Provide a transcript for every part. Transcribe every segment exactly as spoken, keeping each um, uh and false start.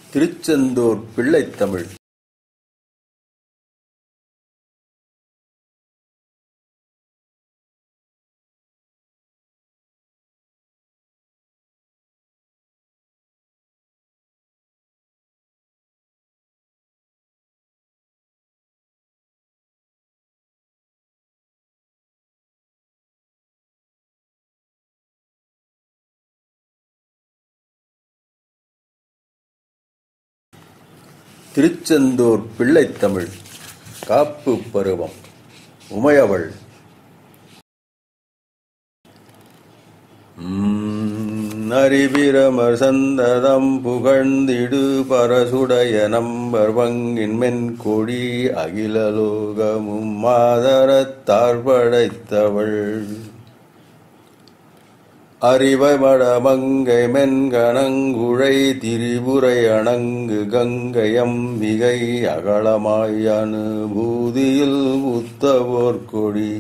திருச்செந்தூர் பிள்ளைத்தமிழ். திருச்செந்தூர் பிள்ளைத்தமிழ். காப்பு பருவம். உமையவள். அறிபிரமர் சந்ததம் புகழ்ந்திடு பரசுடைய நம்பர் வங்கின் மென்கொடி அகிலலோகமும் மாதரத்தார் படைத்தவள். அறிவமட மங்கை மென்கணங்குழை திரிபுரை அணங்கு கங்கையம்பிகை அகலமாய் அனுபூதியில் புத்தவோர்கொடி.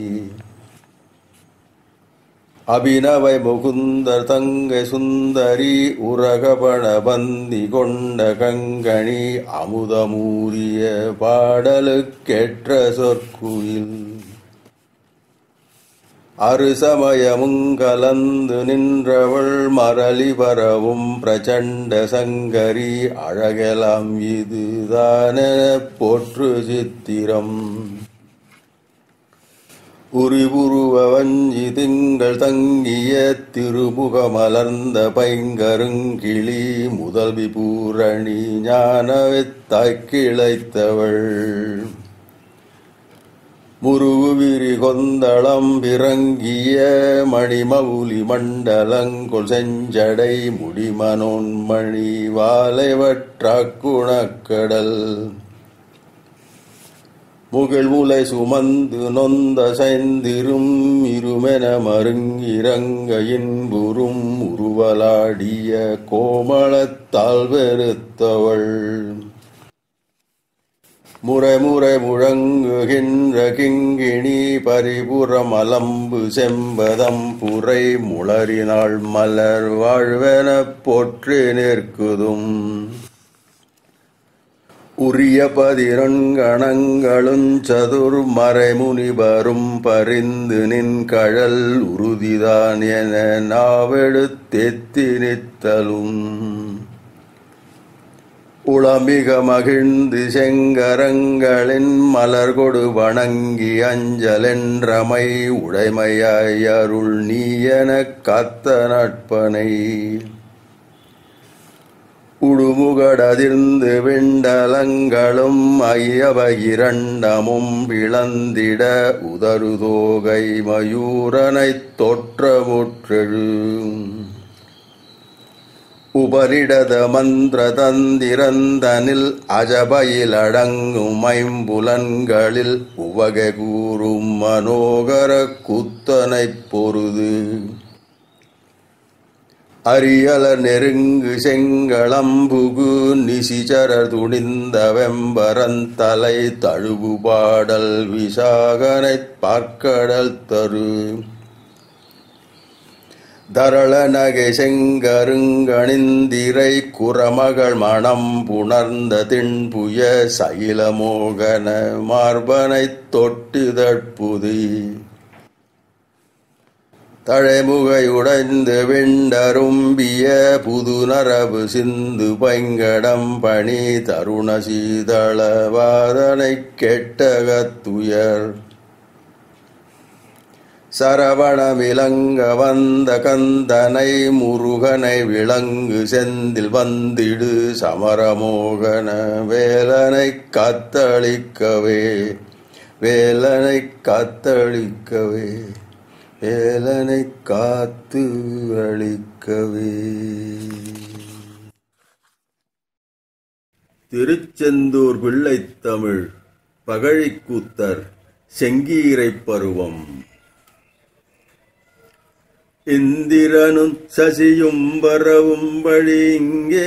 அபிநவை முகுந்தர் தங்கை சுந்தரி உரகபண பந்தி கொண்ட கங்கணி அமுதமூரிய பாடலுக்கேற்ற சொற்குயில். அருசமயமுங் கலந்து நின்றவள் மரளி பரவும் பிரச்சண்ட சங்கரி அழகெலாம் இதுதானெனப் போற்று சித்திரம். உரிபுருவ வஞ்சி திங்கள் தங்கிய திருமுகமலர்ந்த பைங்கருங்கிளி முதல்வி பூரணி ஞானவித்தாய்க் கிளைத்தவள். முருகுவிரி கொந்தளம் பிறங்கிய மணிமவுலி மண்டலங்கொள் செஞ்சடை முடிமனோன்மணி வாலைவற்றாக்குணக்கடல். முகிழ்முலை சுமந்து நொந்த சைந்திரும் இருமென மருங்கிரங்கையின் புரும் உருவலாடிய கோமளத்தால் வெறுத்தவள். முறைமுறை முழங்குகின்ற கிங்கிணி பரிபுறம் அலம்பு செம்பதம் புரை முளரினாள் மலர் வாழ்வெனப் போற்றி நிற்குதும். உரிய பதிரங்கணங்களுஞ் சதுர் மறைமுனிவரும் பரிந்து நின் கழல் உறுதிதான் என நாவெடுத்தெத்தி நித்தலும். உளமிக மகிழ்ந்து செங்கரங்களின் மலர்கொடு வணங்கி அஞ்சலென்றமை உடைமையாய் அருள் நீ எனக் காத்த நட்பனை. உடுமுகடதிர்ந்து விண்டலங்களும் ஐயவகிரண்டமும் பிளந்திட உதறுதோகை மயூரனைத் தோற்றமுற்றெழு. உபரிடத மந்திர தந்திரந்தனில் அஜபயில் அடங்கும் ஐம்புலன்களில் உவகை கூறும் மனோகர கூத்தனைப் பொருது. அரியல நெருங்கு செங்களம்புகு நிசிச்சரர் துணிந்த வெம்பரந்தலை தழுவு பாடல் விசாகனைப் பார்க்கடல் தரு. தரள நகை செங்கருங்கணிந்திரை குரமகள் மணம் புணர்ந்த திண்புய சைலமோகன மார்பனைத் தொட்டுதற்புதி. தழைமுகை உடைந்து விண்டரும்பிய புதுநரவு சிந்து பைங்கடம் பணி தருண சீதளவாதனைக் கெட்டகத்துயர். சரவணமிலங்க வந்த கந்தனை முருகனை விளங்கு செந்தில் வந்திடு சமரமோகன வேலனைக் காத்தளிக்கவே வேலனைக் காத்தளிக்கவே வேலனைக் காத்து அளிக்கவே. திருச்செந்தூர் பிள்ளைத்தமிழ். பகழிக்கூத்தர். செங்கீரைப் பருவம். இந்திரனும் சசியும் வரவும் வழி இங்கே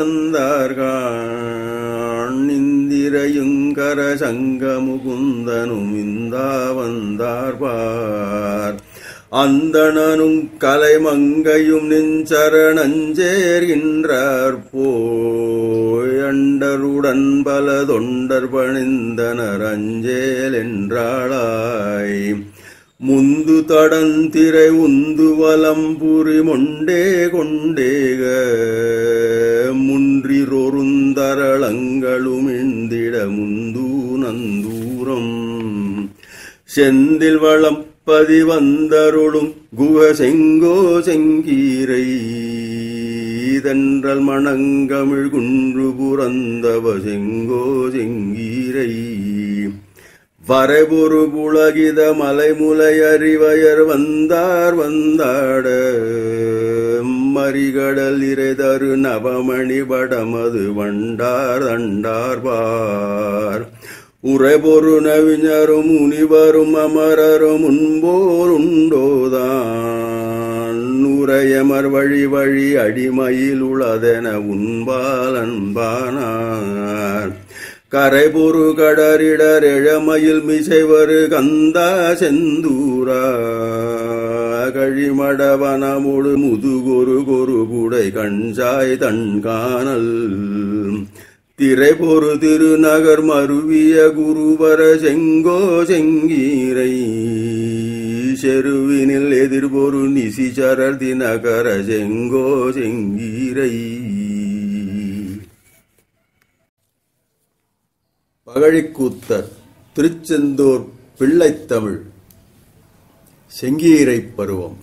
வந்தார்கான். இந்திரையுங்கர சங்க முகுந்தனும் இந்தா வந்தார்பார். அந்தணனும் கலைமங்கையும் நின் சரணஞ்சேர்கின்றார் போய் அண்டருடன் பல தொண்டர் பணிந்தனர் அஞ்சேல் என்றாளாய். முந்து தடந்திரை உந்து வலம்புரி மொண்டே கொண்டேக முன்றிரொருந்தரளங்களும் இந்திட முந்து நந்தூரம் செந்தில் வளம் பதிவந்தருளும் குக செங்கோ செங்கீரை தென்றல் மணங்கமிழ் குன்று புரந்தவ செங்கோ செங்கீரை வரைபொரு புலகித மலைமுலை அறிவயர் வந்தார் வந்தாட மறிகடல் இறைதரு நவமணி வடமது வண்டார் தண்டார்பார் உரைபொரு நவிஞரும் முனிவரும் அமரரும் முன்போர் உண்டோதான் உரையமர் வழி வழி அடிமையில் உளதென உண்பால் அன்பானார் கரைபொரு கடரிடர் எழமையில் மிசைவரு கந்தா செந்தூரா கழிமடவனமுடு முதுகொரு கொரு புடை கண்சாய் தன்கானல் திரைபொரு திருநகர் மருவிய குருவர செங்கோ செங்கீரை செருவினில் எதிர்பொரு நிசிச்சரர் தினகர செங்கோ செங்கீரை. பகழிக்கூத்தர் திருச்செந்தூர் பிள்ளைத்தமிழ் செங்கீரை பருவம்.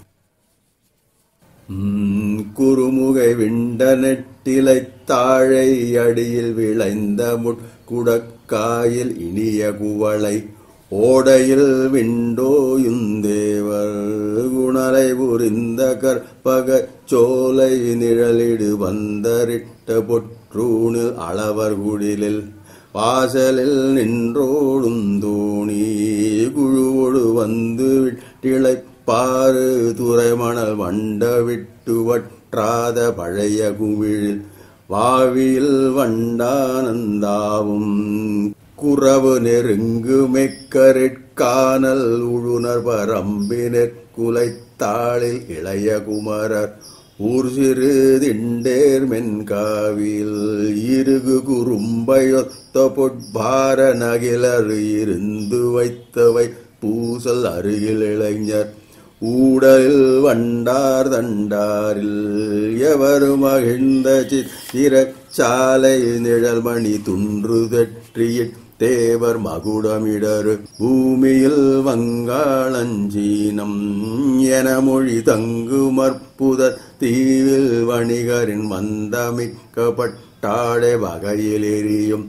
குறுமுகை விண்ட நெட்டிலை தாழை அடியில் விளைந்த முட்குடக்காயில் இனிய குவளை ஓடையில் விண்டோயுந்தேவர் குணலை புரிந்த கற்பக சோலை நிழலிடு வந்தரிட்ட பொற்றூணில் அளவர் குடிலில் வாசலில் நின்றோடும் தோணி குழுவோடு வந்து விட்டிளை பாறு துறைமணல் வண்ட விட்டு வற்றாத பழைய குமிழில் வாவியில் வண்டானந்தாவும் குறவு நெருங்கு மெக்கரிற்கானல் உழுனர் பரம்பினர் குலைத்தாளில் இளைய குமரர் ஊர் சிறு திண்டேர் மென்காவில் இருகு குறும்பையொத்த பொற்பார நகிலர் இருந்து வைத்தவை பூசல் அருகில் இளைஞர் ஊடலில் வண்டார் தண்டாரில் எவரு மகிழ்ந்த சித்திரச்சாலை நிழல்மணி துன்று தெற்றியிட் தேவர் மகுடமிடரு பூமியில் வங்காளஞ்சீனம் என மொழி தங்கு மற்புத தீவில் வணிகரின் மந்தமிக்கப்பட்டாடை வகையில் எரியும்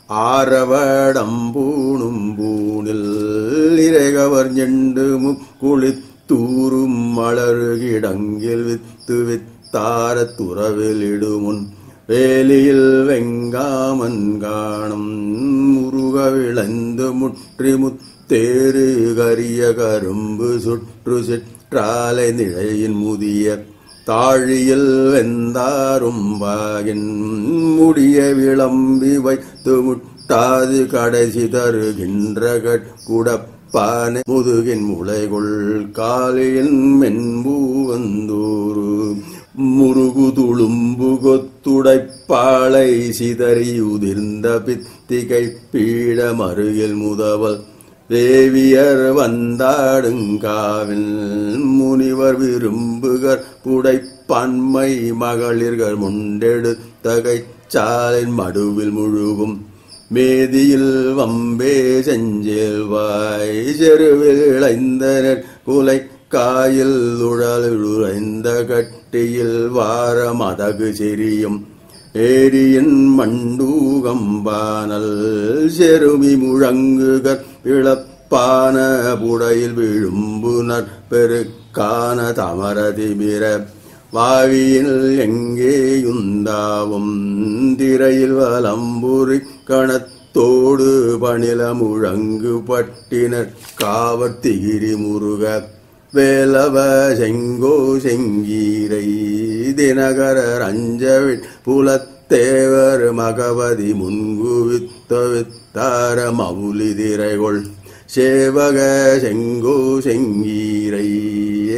ஆரவடம்பூணும் பூணில் இறைகவர் செண்டு முக்குளித் தூரும் மலருகிடங்கில் வித்து வித்தார துறவில் இடுமுன் வேலியில் வெங்காமன் காணும் முருக விளைந்து முற்றி முத்தேறு கரிய கரும்பு சுற்று சிற்றாலை நிழையின் முதிய தாழியில் வெந்தாரும் பாகின் முடிய விளம்பி வைத்து முட்டாது கடைசி தருகின்ற கட்குடப்பானை முதுகின் முளைகொள் காலியின் மென்பூவந்தூரு முருகு துளும்பு கொத்துடைப்பாளை சிதறி உதிர்ந்த பித்திகை பீட மருகில் முதவல் தேவியர் வந்தாடுங்காவில் முனிவர் விரும்புகர் புடைப்பன்மை மகளிர்கள் முண்டெடுத்தகை சாலின் மடுவில் முழுகும் மேதியில் வம்பே செஞ்சேல்வாய் செருவில் இளைந்தனர் குலை காயில் உழலுழைந்த கட்டியில் வார மதகு செரியும் ஏரியின் மண்டூகம்பானல் செருமி முழங்குகற் பிளப்பான புடையில் விழும்பு நற்பெருக்கான தமரதிமிர வாவியில் எங்கேயுந்தாவும் திரையில் வலம்புரி கணத்தோடு பணில முழங்கு பட்டினர் காவத்திகிரி முருக வேலவ செங்கோ செங்கீரை தினகரர் அஞ்சவிட் புலத்தேவர் மகவதி முன்குவித்த வித்தார மவுலி திரைகொள் சேவக செங்கோ செங்கீரை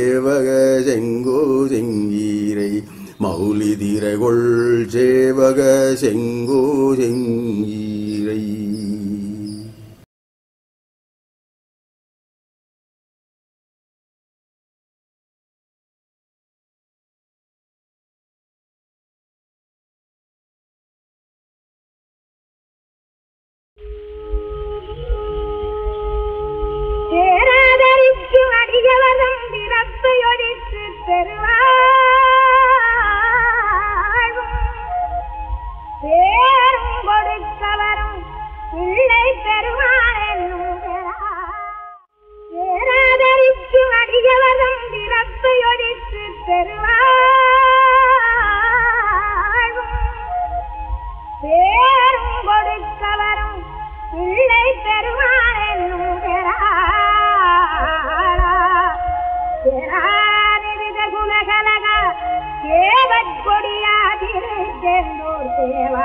சேவக செங்கோ செங்கீரை மௌலிதிரகொள் சேவக செங்கோ செங்கீரை. சேராதரிக்கும் அடியவரும் பிறப்பையொழித்து பெறுவாழ்வும் பேரும் கொடுத்தவரும் பிள்ளை பெறுவான் என்னும் சேராதரிக்கும் அடியவரும் பிறப்பையொழித்து பெறுவாழ்வும் பேரும் கொடுத்தவரும் பிள்ளை பெறுவான் என்னும் குலகலக தேவற்கொடியாதிருந்தோர் தேவா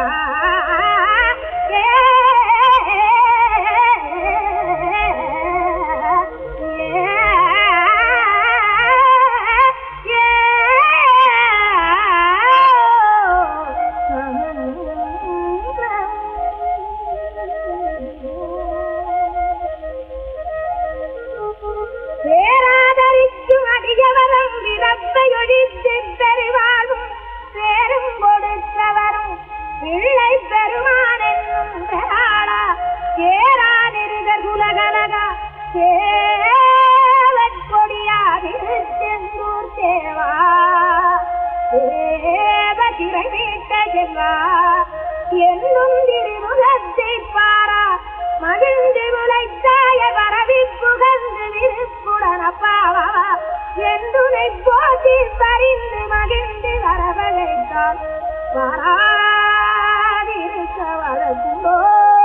பேராதரிக்கும் அடியவரும் விரப்பையொழித்து பெறுவாரும் பேரும் கொடுத்தவரும் பிள்ளை பெறுவான் என்னும் பெறாளா சேராதிருதர் குலகலகா தேவற்கொடியாதிருந்தோர் தேவா தேவ திரை மீட்ட செல்வா என்னும் திருமுகத்தை பாரா மகிழ்ந்து முளைத்தாய பரவி புகழ்ந்து விருப்புடனப்பாவா என்றுனை போட்டி பறிந்து மகிழ்ந்து வரவழைத்தால் வராதிருக்க வளர்ந்தோ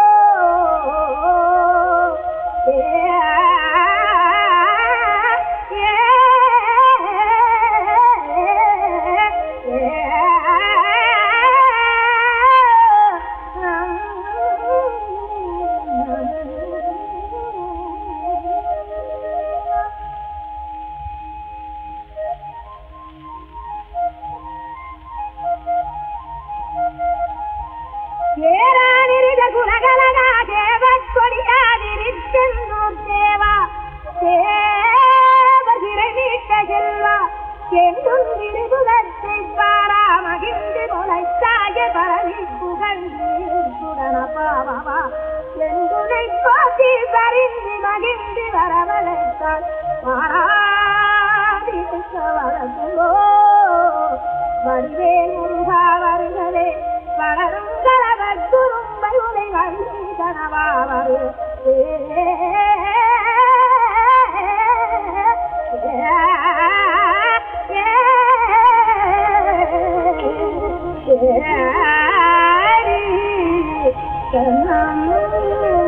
சேராதிருத குலகலகா தேவற்கொடியாதிருந்தோர் தேவா தேவதிரை மீட்ட செல்வா என்றும் திருகுலத்தை பாரா மகிழ்ந்து முளைத்தாய பரவி புகழ்ந்து சுடனப்பாவா என்றுனை போட்டி பறிந்து மகிழ்ந்து வரவழைத்தால் வாராதிருக்க வளர்ந்தோ வடிவேல் முருகா வருகவே வளரும் கலவர் குறும்பை உலை வழி கனவா வரு கண்ணம்